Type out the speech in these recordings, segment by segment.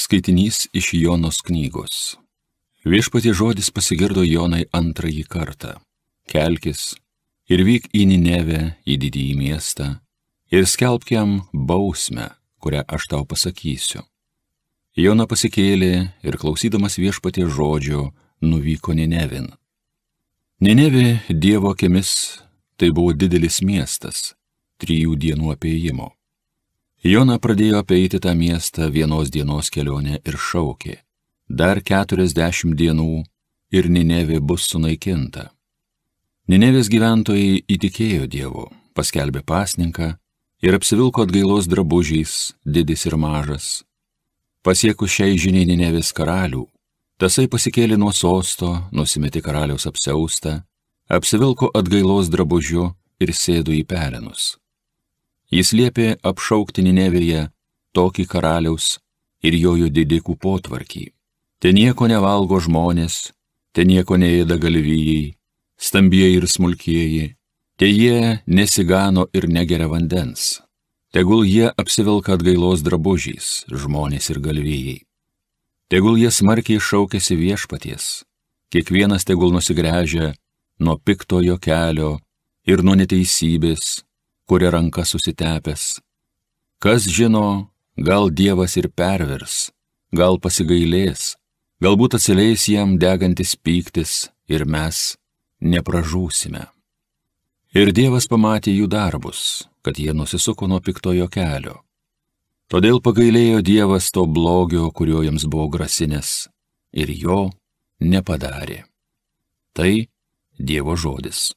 Skaitinys iš Jonos knygos. Viešpaties žodis pasigirdo Jonai antrąjį kartą. Kelkis ir vyk į Ninevę, į didįjį miestą, ir skelbk jam bausmę, kurią aš tau pasakysiu. Jona pasikėlė ir klausydamas viešpaties žodžio nuvyko Ninevin. Ninevė Dievo akimis tai buvo didelis miestas, 3 dienų apėjimo. Jona pradėjo apeiti tą miestą 1 dienos kelionę ir šaukė: dar 40 dienų ir Ninevė bus sunaikinta. Ninevės gyventojai įtikėjo Dievu, paskelbė pasninką ir apsivilko atgailos drabužiais, didis ir mažas. Pasiekus šiai žiniai Ninevės karalių, tasai pasikėlė nuo sosto, nusimetė karaliaus apsiaustą, apsivilko atgailos drabužiu ir sėdo į pelenus. Jis liepė apšaukti Ninevėje tokį karaliaus ir jojo didikų potvarkį. Ten nieko nevalgo žmonės, ten nieko neėda galvijai, stambieji ir smulkieji, te jie nesigano ir negeria vandens. Tegul jie apsivilka atgailos drabužiais, žmonės ir galvijai. Tegul jie smarkiai šaukiasi viešpaties, kiekvienas tegul nusigręžia nuo piktojo kelio ir nuo neteisybės, kuria ranka susitepęs. Kas žino, gal Dievas ir pervers, gal pasigailės, galbūt atsileis jam degantis pyktis ir mes nepražūsime. Ir Dievas pamatė jų darbus, kad jie nusisuko nuo piktojo kelio. Todėl pagailėjo Dievas to blogio, kurio jiems buvo grasinęs, ir jo nepadarė. Tai Dievo žodis.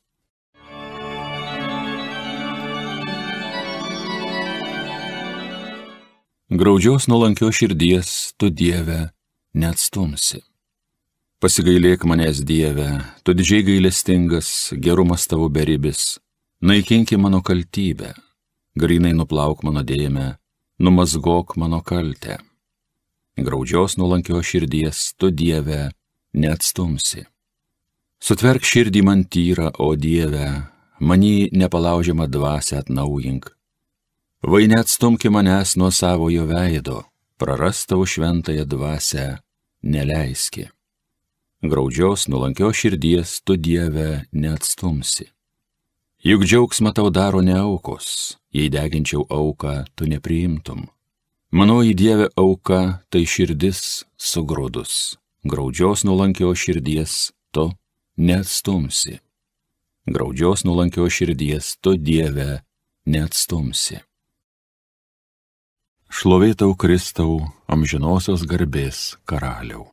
Graudžios nuolankios širdies tu, Dieve, neatstumsi. Pasigailėk manęs, Dieve, tu didžiai gailestingas, gerumas tavo beribis, naikinki mano kaltybę, grynai nuplauk mano dėmę, numazgok mano kaltę. Graudžios nuolankios širdies tu, Dieve, neatstumsi. Sutverk širdį man tyrą, o Dieve, manį nepalaužiamą dvasią atnaujink. Vai neatstumki manęs nuo savojo veido, prarast tavo šventąją dvasią neleiski. Graudžios nuolankios širdies tu, Dieve, neatstumsi. Juk džiaugsmą tau daro ne aukos, jei deginčiau auką, tu nepriimtum. Manoji Dieve auka, tai širdis sugrūdus. Graudžios nuolankios širdies tu neatstumsi. Graudžios nuolankios širdies tu, Dieve, neatstumsi. Šlovė tau, Kristau, amžinosios garbės karaliau.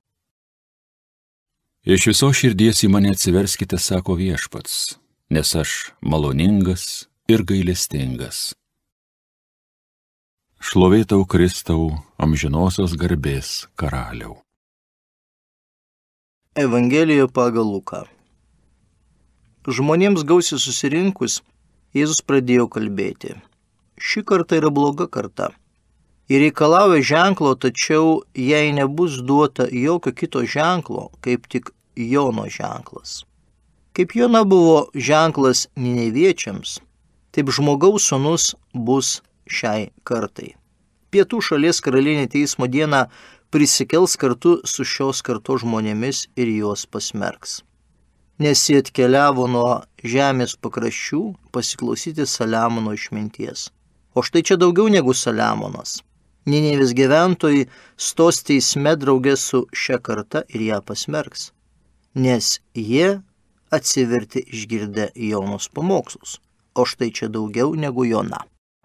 Iš visos širdies į mane atsiverskite, sako viešpats, nes aš maloningas ir gailestingas. Šlovė tau, Kristau, amžinosios garbės karaliau. Evangelija pagal Luką. Žmonėms gausiai susirinkus, Jėzus pradėjo kalbėti: ši karta yra bloga karta. Ir reikalauja ženklo, tačiau jai nebus duota jokio kito ženklo, kaip tik Jono ženklas. Kaip Jona buvo ženklas nineviečiams, taip žmogaus sūnus bus šiai kartai. Pietų šalies karalienė teismo dieną prisikels kartu su šios kartos žmonėmis ir juos pasmerks. Nes jie atkeliavo nuo žemės pakraščių pasiklausyti Saliamono išminties. O štai čia daugiau negu Saliamonas. Ninevės gyventojai stos teisme drauge su šia karta ir ją pasmerks, nes jie atsivertė išgirdę Jonos pamokslus, o štai čia daugiau negu Jona.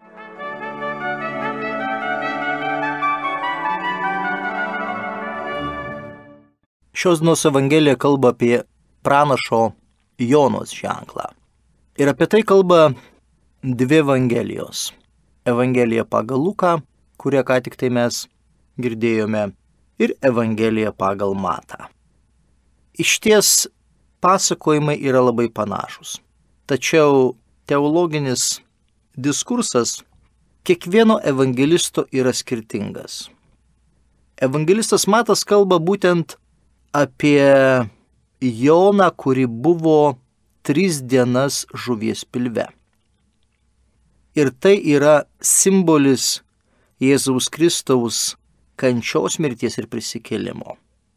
Šios dienos Evangelija kalba apie pranašo Jonos ženklą. Ir apie tai kalba 2 Evangelijos. Evangelija pagal Luką, kurią ką tik tai mes girdėjome, ir Evangelija pagal Matą. Išties pasakojimai yra labai panašus. Tačiau teologinis diskursas kiekvieno evangelisto yra skirtingas. Evangelistas Matas kalba būtent apie Joną, kuri buvo 3 dienas žuvies pilve. Ir tai yra simbolis Jėzaus Kristaus kančios, mirties ir prisikėlimo.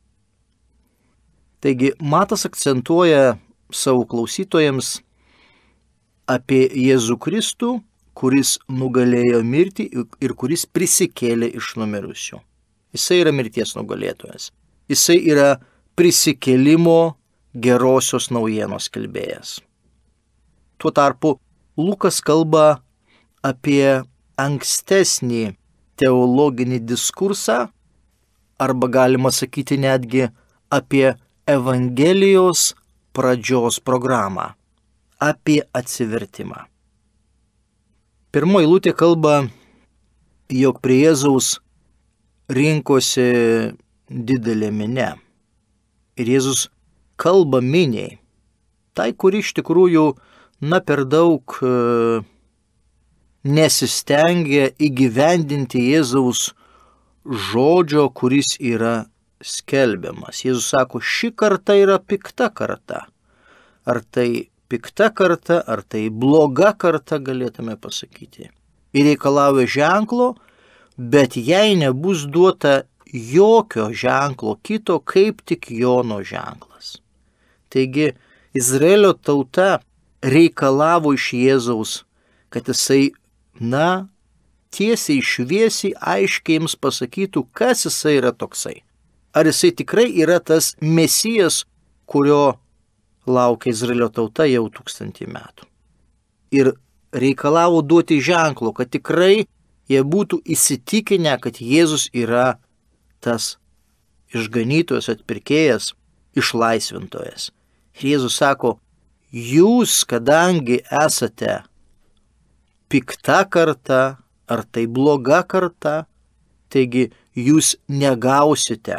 Taigi Matas akcentuoja savo klausytojams apie Jėzų Kristų, kuris nugalėjo mirtį ir kuris prisikėlė iš numirusių. Jisai yra mirties nugalėtojas. Jisai yra prisikėlimo gerosios naujienos skelbėjas. Tuo tarpu Lukas kalba apie ankstesnį teologinį diskursą, arba galima sakyti netgi apie Evangelijos pradžios programą, apie atsivertimą. Pirmoji eilutė kalba, jog prie Jėzaus rinkosi didelė minia. Ir Jėzus kalba miniai, tai, kuri iš tikrųjų per daug nesistengia įgyvendinti Jėzaus žodžio, kuris yra skelbiamas. Jėzus sako, ši karta yra pikta karta. Ar tai pikta karta, ar tai bloga karta, galėtume pasakyti. Ir reikalauja ženklo, bet jai nebus duota jokio ženklo kito, kaip tik Jono ženklas. Taigi, Izraelio tauta reikalavo iš Jėzaus, kad jisai, tiesiai šviesiai, aiškiai jiems pasakytų, kas jisai yra toksai. Ar jisai tikrai yra tas Mesijas, kurio laukia Izraelio tauta jau 1000 metų. Ir reikalavo duoti ženklo, kad tikrai jie būtų įsitikinę, kad Jėzus yra tas išganytojas, atpirkėjas, išlaisvintojas. Ir Jėzus sako, jūs, kadangi esate pikta karta, ar tai bloga karta, taigi jūs negausite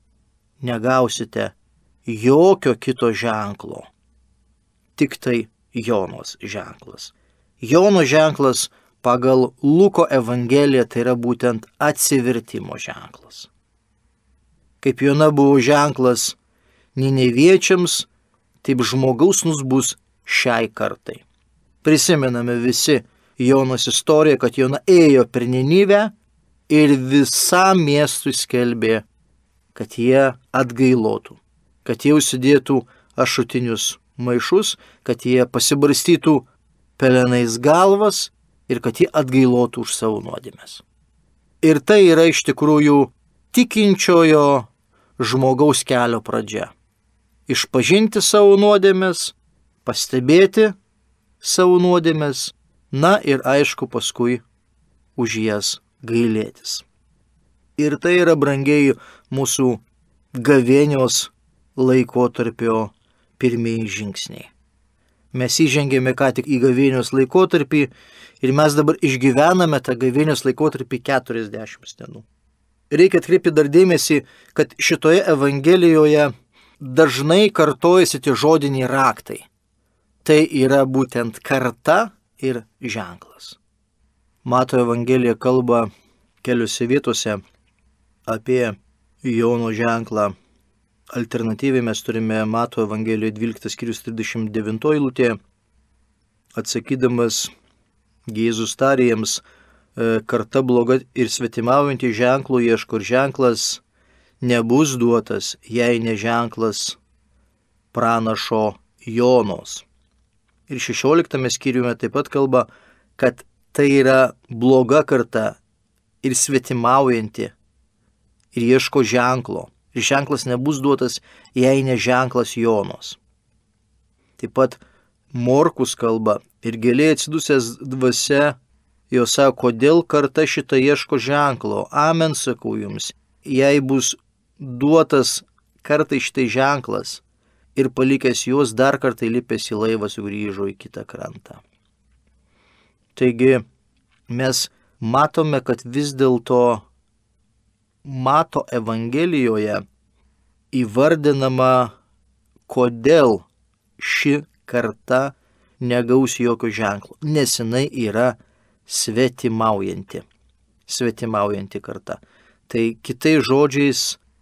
jokio kito ženklo, tik tai Jonos ženklas. Jono ženklas pagal Luko Evangeliją tai yra būtent atsivertimo ženklas. Kaip Jona buvo ženklas Nineviečiams, taip žmogaus sūnus bus šiai kartai. Prisimename visi Jonos istoriją, kad Jona ėjo per Ninivę ir visam miestui skelbė, kad jie atgailotų, kad jie užsidėtų ašutinius maišus, kad jie pasibarstytų pelenais galvas ir kad jie atgailotų už savo nuodėmes. Ir tai yra iš tikrųjų tikinčiojo žmogaus kelio pradžia. Išpažinti savo nuodėmes, pastebėti savo nuodėmes, ir aišku paskui už jas gailėtis. Ir tai yra, brangieji, mūsų gavėnios laikotarpio pirmieji žingsniai. Mes įžengėme ką tik į gavėnios laikotarpį ir mes dabar išgyvename tą gavėnios laikotarpį 40 dienų. Reikia atkreipti dar dėmesį, kad šitoje Evangelijoje dažnai kartojasi tie žodiniai raktai. Tai yra būtent karta ir ženklas. Mato Evangelija kalba keliose vietose apie Jono ženklą. Alternatyviai mes turime Mato Evangelijoje 12 skyrius 39 eilutė. Atsakydamas Jėzus tarė jiems, karta bloga ir svetimaujanti ženklų ieško, ir ženklas nebus duotas, jei ne ženklas pranašo Jonos. Ir 16 skyriuje taip pat kalba, kad tai yra bloga karta ir svetimaujanti ir ieško ženklo. Ir ženklas nebus duotas, jei ne ženklas Jonos. Taip pat Morkus kalba, ir giliai atsidusęs dvasia, jo sako, kodėl karta šitą ieško ženklo. Amen, sakau jums, jei bus duotas kartai šitai ženklas, ir palikęs juos dar kartą įlipęs į laivą sugrįžo į kitą krantą. Taigi mes matome, kad vis dėlto Mato Evangelijoje įvardinama, kodėl ši karta negaus jokio ženklo, nes jinai yra svetimaujanti karta. Tai kitais žodžiais,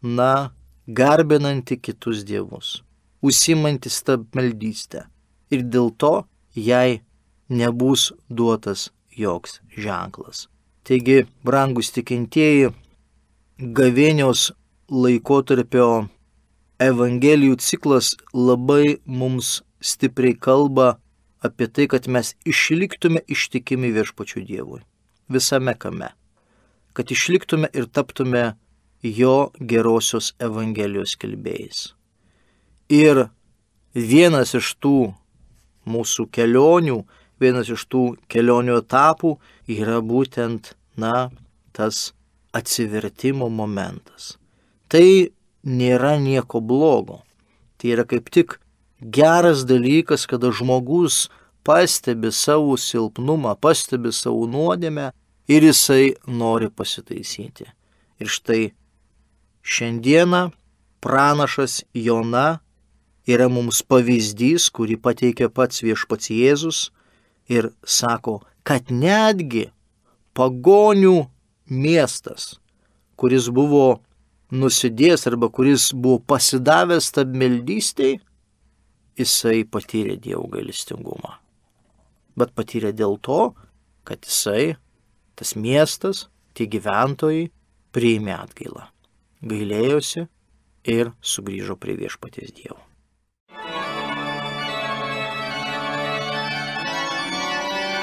garbinanti kitus dievus, užsiimanti stabmeldystę. Ir dėl to jai nebus duotas joks ženklas. Taigi, brangus tikintieji, gavėnios laikotarpio Evangelijų ciklas labai mums stipriai kalba apie tai, kad mes išliktume ištikimi viešpačiu Dievui. Visame kame. Kad išliktume ir taptume jo gerosios Evangelijos skelbėjais. Ir vienas iš tų mūsų kelionių, vienas iš tų kelionių etapų yra būtent, tas atsivertimo momentas. Tai nėra nieko blogo. Tai yra kaip tik geras dalykas, kada žmogus pastebi savo silpnumą, pastebi savo nuodėmę ir jisai nori pasitaisyti. Ir štai šiandieną pranašas Jona yra mums pavyzdys, kurį pateikia pats viešpats Jėzus ir sako, kad netgi pagonių miestas, kuris buvo nusidėjęs arba kuris buvo pasidavęs stabmeldystei, jisai patyrė Dievo gailestingumą. Bet patyrė dėl to, kad jisai, tas miestas, tie gyventojai priėmė atgailą, gailėjosi ir sugrįžo prie viešpaties Dievo.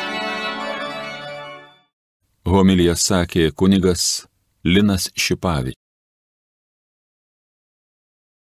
Homiliją sakė kunigas Linas Šipavičius.